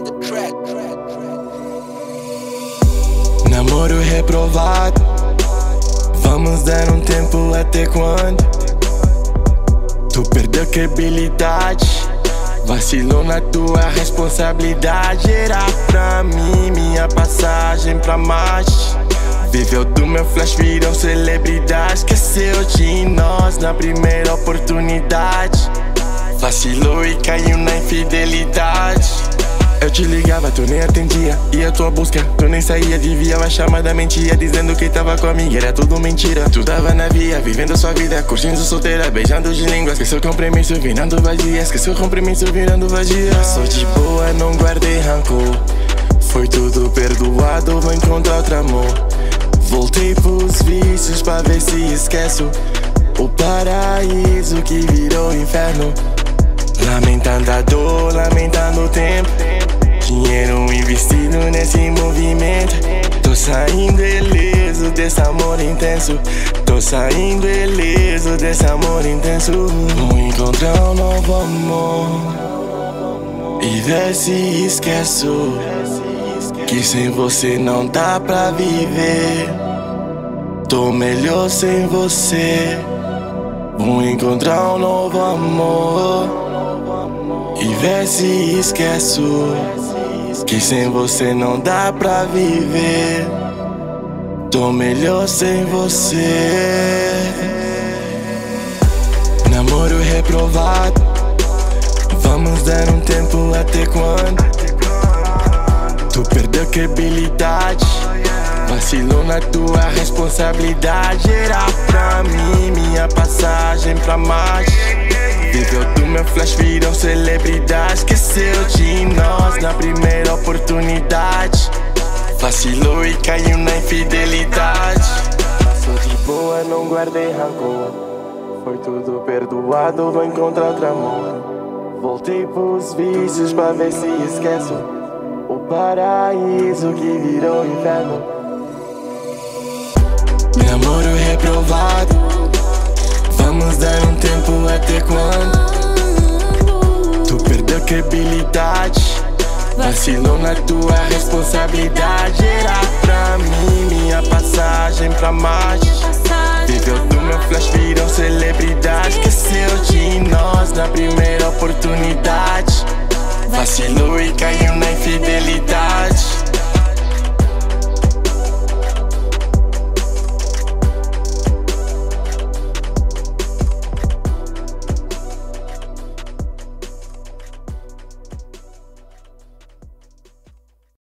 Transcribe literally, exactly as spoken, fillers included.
Namoro reprovado, vamos dar um tempo até quando? Tu perdeu credibilidade, vacilou na tua responsabilidade. Era pra mim minha passagem pra Marte. Viveu do meu flash, virou celebridade. Esqueceu de nós na primeira oportunidade. Vacilou e caiu na infidelidade. Eu te ligava, tu nem atendia, ia à tua busca, tu nem saía. Devia a chamada mentia, dizendo que tava com a amiga, era tudo mentira. Tu tava na via, vivendo sua vida, curtindo solteira, beijando de língua. Esqueceu o compromisso, virando vazia. Esqueceu o compromisso, virando vazia. Sou de boa, não guardei rancor. Foi tudo perdoado, vou encontrar outro amor. Voltei pros vícios pra ver se esqueço o paraíso que virou inferno. Lamentando a dor, lamentando o tempo, dinheiro investido nesse movimento. Tô saindo ileso desse amor intenso. Tô saindo ileso desse amor intenso. Vou encontrar um novo amor e ver se esqueço que sem você não dá pra viver. Tô melhor sem você. Vou encontrar um novo amor e ver se esqueço que sem você não dá pra viver. Tô melhor sem você. Namoro reprovado, vamos dar um tempo até quando? Tu perdeu credibilidade, vacilou na tua responsabilidade. Era pra mim minha passagem pra Marte. Viveu do meu flash, virou celebridade. Esqueceu de nós na primeira oportunidade. Vacilou e caiu na infidelidade. Sou de boa, não guardei rancor. Foi tudo perdoado, vou encontrar outro amor. Voltei pros vícios pra ver se esqueço o paraíso que virou inferno. Namoro reprovado, vamos dar um tempo até quando? Tu perdeu credibilidade, vacilou na tua responsabilidade. Era pra mim